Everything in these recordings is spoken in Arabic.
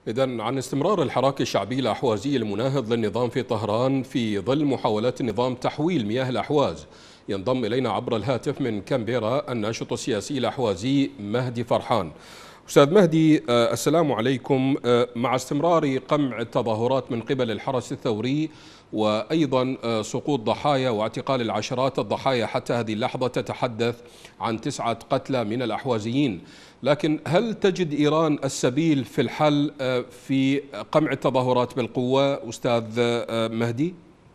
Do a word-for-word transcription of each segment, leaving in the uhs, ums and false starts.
إذن عن استمرار الحراك الشعبي الأحوازي المناهض للنظام في طهران في ظل محاولات النظام تحويل مياه الأحواز، ينضم إلينا عبر الهاتف من كامبيرا الناشط السياسي الأحوازي مهدي فرحان. أستاذ مهدي، السلام عليكم. مع استمرار قمع التظاهرات من قبل الحرس الثوري وأيضا سقوط ضحايا واعتقال العشرات الضحايا حتى هذه اللحظة تتحدث عن تسعة قتلى من الأحوازيين، لكن هل تجد إيران السبيل في الحل في قمع التظاهرات بالقوة أستاذ مهدي؟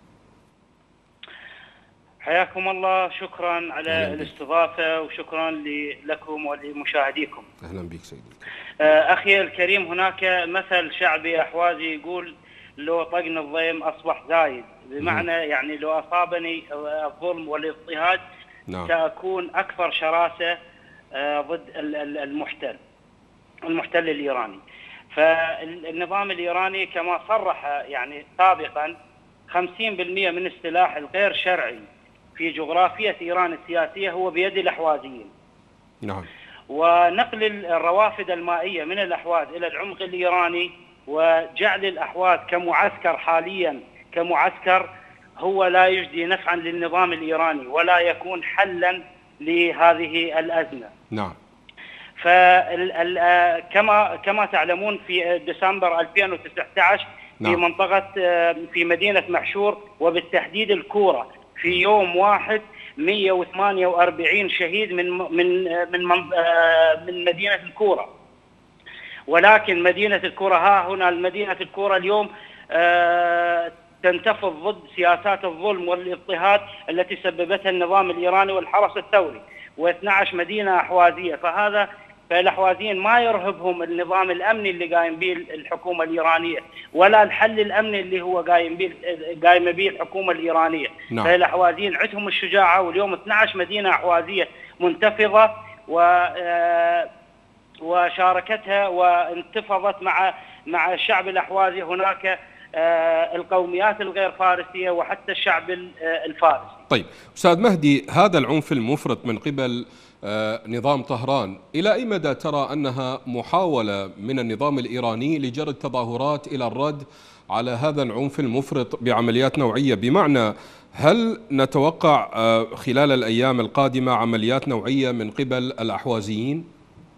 حياكم الله، شكرا على الاستضافة وشكرا لكم ولمشاهديكم. أهلا بك سيدي. أخي الكريم، هناك مثل شعبي أحوازي يقول: لو طقني الضيم أصبح زايد، بمعنى يعني لو أصابني الظلم والاضطهاد نعم. سأكون أكثر شراسة ضد المحتل المحتل الإيراني. فالنظام الإيراني كما صرح يعني سابقا خمسين بالمئة من السلاح الغير شرعي في جغرافية إيران السياسية هو بيد الأحوازيين. نعم. ونقل الروافد المائية من الأحواز إلى العمق الإيراني وجعل الأحواز كمعسكر حاليا كمعسكر هو لا يجدي نفعا للنظام الإيراني ولا يكون حلا لهذه الأزمة. نعم. فكما كما تعلمون في ديسمبر ألفين وتسعة عشر نعم. في منطقة في مدينة محشور وبالتحديد الكورة في يوم واحد مئة وثمانية وأربعين شهيد من من من من مدينة الكورة. ولكن مدينة الكورة ها هنا المدينة الكورة اليوم تنتفض ضد سياسات الظلم والاضطهاد التي سببتها النظام الإيراني والحرس الثوري، واثنتي عشرة مدينة أحوازية. فهذا فالأحوازيين ما يرهبهم النظام الأمني اللي قايم به الحكومة الإيرانية ولا الحل الأمني اللي هو قايم به قايمة به الحكومة الإيرانية. نعم. فالأحوازيين عندهم الشجاعة، واليوم اثنتي عشرة مدينة أحوازية منتفضة و وشاركتها وانتفضت مع مع الشعب الأحوازي. هناك القوميات الغير فارسية وحتى الشعب الفارسي. طيب أستاذ مهدي، هذا العنف المفرط من قبل نظام طهران إلى أي مدى ترى أنها محاولة من النظام الإيراني لجر التظاهرات إلى الرد على هذا العنف المفرط بعمليات نوعية؟ بمعنى هل نتوقع خلال الأيام القادمة عمليات نوعية من قبل الأحوازيين؟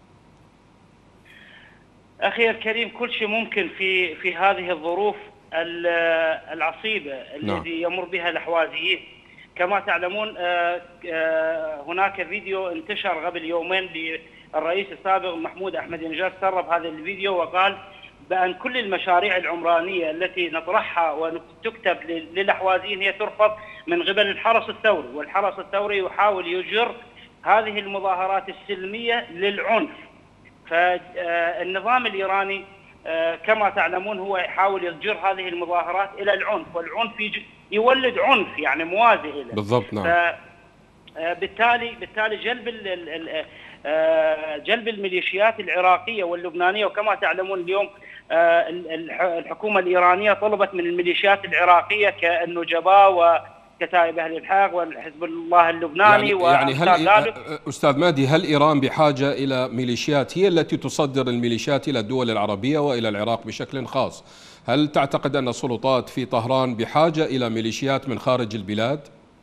أخي الكريم، كل شيء ممكن في في هذه الظروف العصيبة نعم. التي يمر بها الأحوازيين. كما تعلمون هناك فيديو انتشر قبل يومين للرئيس السابق محمود أحمد نجاد، سرب هذا الفيديو وقال بأن كل المشاريع العمرانية التي نطرحها وتكتب للأحوازيين هي ترفض من قبل الحرس الثوري، والحرس الثوري يحاول يجر هذه المظاهرات السلمية للعنف. فالنظام الإيراني كما تعلمون هو يحاول يجر هذه المظاهرات إلى العنف، والعنف يولد عنف يعني موازي له. بالضبط. نعم. بالتالي بالتالي جلب جلب الميليشيات العراقية واللبنانية، وكما تعلمون اليوم الحكومة الإيرانية طلبت من الميليشيات العراقية كالنجباء وكتائب أهل الحق والحزب الله اللبناني. يعني, يعني هل أستاذ مهدي، هل إيران بحاجة إلى ميليشيات هي التي تصدر الميليشيات إلى الدول العربية وإلى العراق بشكل خاص؟ هل تعتقد أن السلطات في طهران بحاجة إلى ميليشيات من خارج البلاد؟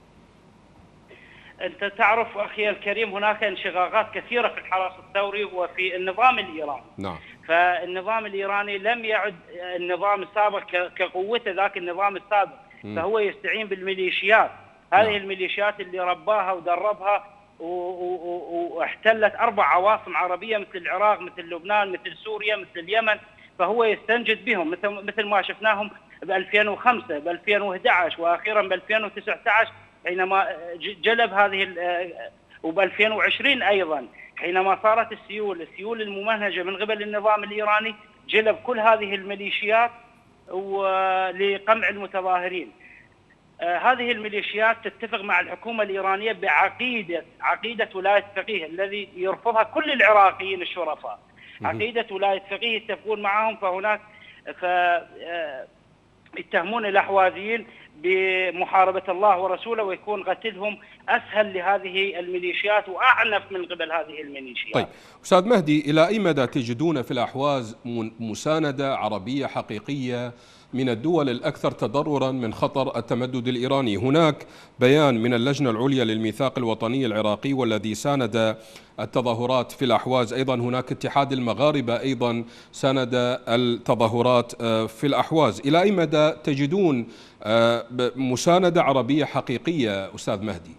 أنت تعرف أخي الكريم هناك انشقاقات كثيرة في الحرس الثوري وفي النظام الإيراني. نعم. فالنظام الإيراني لم يعد النظام السابق كقوته ذاك النظام السابق، م. فهو يستعين بالميليشيات. هذه نعم. الميليشيات اللي رباها ودربها واحتلت أربع عواصم عربية مثل العراق مثل لبنان مثل سوريا مثل اليمن، فهو يستنجد بهم مثل مثل ما شفناهم ب ألفين وخمسة ب ألفين وأحد عشر وأخيرا ب ألفين وتسعة عشر حينما جلب هذه وب ألفين وعشرين أيضا حينما صارت السيول السيول الممنهجة من قبل النظام الإيراني، جلب كل هذه الميليشيات لقمع المتظاهرين. آه هذه الميليشيات تتفق مع الحكومة الإيرانية بعقيدة عقيدة ولاية فقيه الذي يرفضها كل العراقيين الشرفاء. عقيدة ولاية فقيه يتفقون معهم، فهناك ف يتهمون الأحوازيين بمحاربة الله ورسوله، ويكون قتلهم أسهل لهذه الميليشيات وأعنف من قبل هذه الميليشيات. طيب أستاذ مهدي، إلى أي مدى تجدون في الأحواز مساندة عربية حقيقية من الدول الأكثر تضررا من خطر التمدد الإيراني؟ هناك بيان من اللجنة العليا للميثاق الوطني العراقي والذي ساند التظاهرات في الأحواز، أيضا هناك اتحاد المغاربة أيضا ساند التظاهرات في الأحواز. إلى أي مدى تجدون مساندة عربية حقيقية أستاذ مهدي؟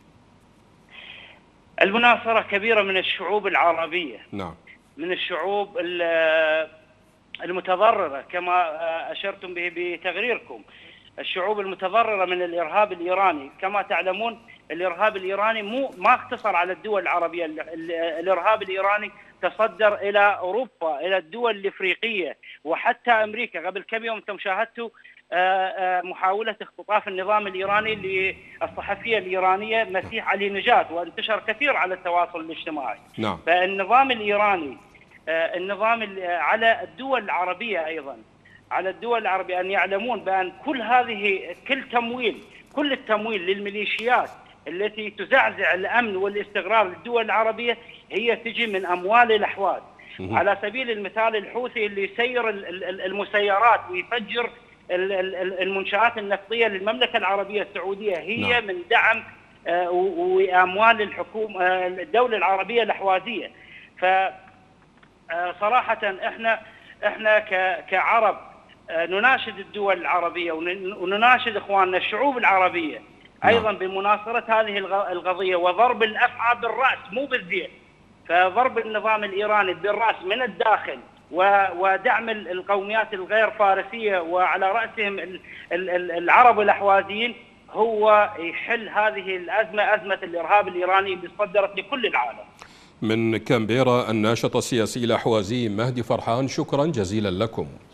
المناصرة كبيرة من الشعوب العربية، نعم، من الشعوب المتضررة كما أشرتم به بتقريركم، الشعوب المتضررة من الإرهاب الإيراني. كما تعلمون الإرهاب الإيراني مو ما اقتصر على الدول العربية، الإرهاب الإيراني تصدر إلى أوروبا، إلى الدول الإفريقية وحتى أمريكا. قبل كم يوم أنتم شاهدتوا محاولة اختطاف النظام الإيراني للصحفية الإيرانية مسيح علي نجات، وانتشر كثير على التواصل الاجتماعي. نعم. فالنظام الإيراني النظام على الدول العربية أيضا، على الدول العربية أن يعلمون بأن كل هذه كل تمويل كل التمويل للميليشيات التي تزعزع الأمن والاستقرار للدول العربية هي تجي من أموال الأحواز. على سبيل المثال الحوثي اللي يسير المسيرات ويفجر المنشآت النفطية للمملكة العربية السعودية هي نعم. من دعم وأموال الحكومة الدولة العربية الأحوازية. فصراحة احنا احنا كعرب نناشد الدول العربية ونناشد اخواننا الشعوب العربية ايضا بمناصرة هذه القضية وضرب الافعى بالراس مو بالذيل. فضرب النظام الايراني بالراس من الداخل ودعم القوميات الغير فارسية وعلى رأسهم العرب الأحوازيين هو يحل هذه الأزمة، أزمة الإرهاب الإيراني اللي صدرت لكل العالم. من كامبيرا الناشط السياسي الأحوازي مهدي فرحان، شكرا جزيلا لكم.